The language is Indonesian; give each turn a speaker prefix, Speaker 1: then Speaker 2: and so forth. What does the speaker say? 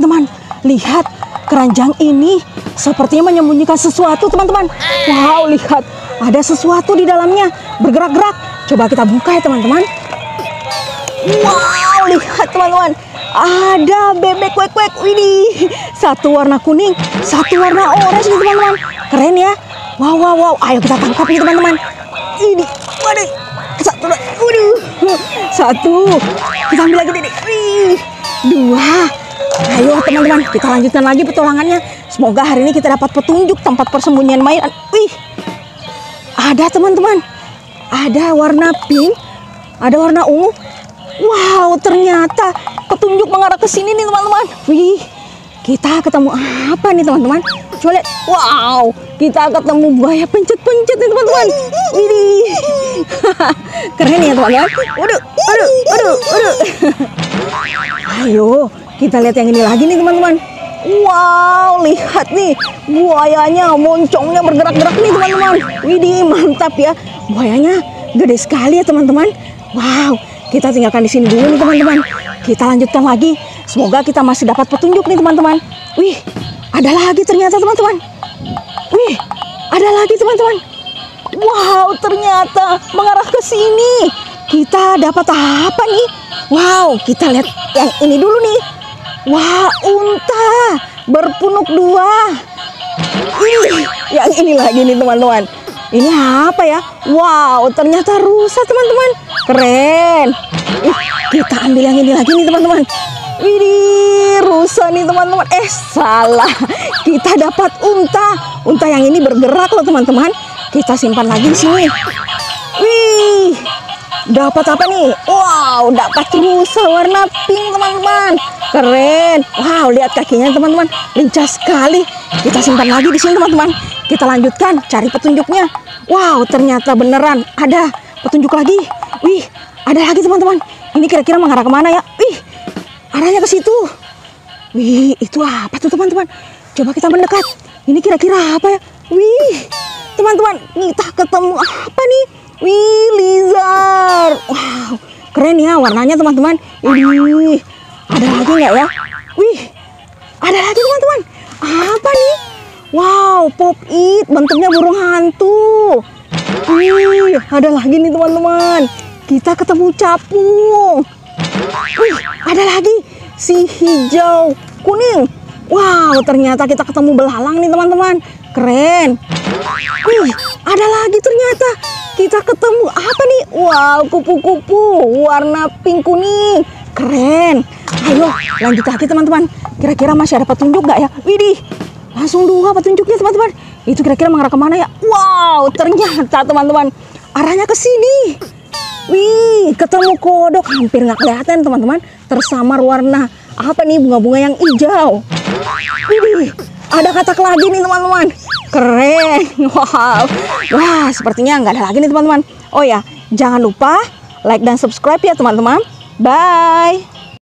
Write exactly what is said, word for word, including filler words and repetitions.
Speaker 1: Teman, lihat keranjang ini sepertinya menyembunyikan sesuatu, teman-teman. Wow, lihat ada sesuatu di dalamnya bergerak-gerak. Coba kita buka ya, teman-teman. Wow, lihat teman-teman, ada bebek kuek-kuek. Widih, satu warna kuning, satu warna orange nih teman-teman. Keren ya. Wow, wow, wow. Ayo kita tangkap nih teman-teman. Ini, waduh, satu, waduh, satu. Kita ambil lagi nih. Wih, dua. Ayo teman-teman, kita lanjutkan lagi petualangannya. Semoga hari ini kita dapat petunjuk tempat persembunyian mainan. Wih, ada teman-teman. Ada warna pink, ada warna ungu. Wow, ternyata petunjuk mengarah ke sini nih teman-teman. Wih, kita ketemu apa nih teman-teman? Coba lihat. Wow, kita ketemu buaya pencet-pencet nih teman-teman. Wih, keren ya teman-teman. Waduh, waduh, waduh, waduh. Ayo, kita lihat yang ini lagi nih teman-teman. Wow, lihat nih buayanya, moncongnya bergerak-gerak nih teman-teman. Widih, mantap ya. Buayanya gede sekali ya teman-teman. Wow, kita tinggalkan di sini dulu nih teman-teman. Kita lanjutkan lagi. Semoga kita masih dapat petunjuk nih teman-teman. Wih, ada lagi ternyata teman-teman. Wih, ada lagi teman-teman. Wow, ternyata mengarah ke sini. Kita dapat apa nih? Wow, kita lihat yang ini dulu nih. Wah, unta berpunuk dua. Ih, yang ini lagi nih teman-teman. Ini apa ya? Wow, ternyata rusa teman-teman. Keren. Ih, kita ambil yang ini lagi nih teman-teman. Widih, rusa nih teman-teman. Eh, salah. Kita dapat unta. Unta yang ini bergerak loh teman-teman. Kita simpan lagi di sini. Wih, dapat apa nih? Wow, dapat rusa warna pink teman-teman. Keren. Wow, lihat kakinya teman-teman, lincah sekali. Kita simpan lagi di sini teman-teman. Kita lanjutkan cari petunjuknya. Wow, ternyata beneran ada petunjuk lagi. Wih, ada lagi teman-teman. Ini kira-kira mengarah kemana ya? Wih, arahnya ke situ. Wih, itu apa tuh teman-teman? Coba kita mendekat. Ini kira-kira apa ya? Wih, teman-teman, kita ketemu apa nih? Wih, lizard. Wow, keren ya warnanya teman-teman. Wih, ada lagi nggak ya? Wih, ada lagi teman-teman. Apa nih? Wow, pop it, bentuknya burung hantu. Wih, ada lagi nih teman-teman. Kita ketemu capung. Wih, ada lagi si hijau kuning. Wow, ternyata kita ketemu belalang nih teman-teman. Keren. Wih, ada lagi ternyata. Kita ketemu apa nih? Wow, kupu-kupu warna pink kuning. Keren. Ayo lanjut lagi teman-teman. Kira-kira masih ada petunjuk nggak ya? Widih, langsung dua petunjuknya teman-teman. Itu kira-kira mengarah kemana ya? Wow, ternyata teman-teman arahnya ke sini. Wih, ketemu kodok. Hampir nggak kelihatan teman-teman. Tersamar warna apa nih, bunga-bunga yang hijau. Widih, ada katak lagi nih teman-teman. Keren. Wow. Wah, sepertinya nggak ada lagi nih teman-teman. Oh ya, jangan lupa like dan subscribe ya teman-teman. Bye.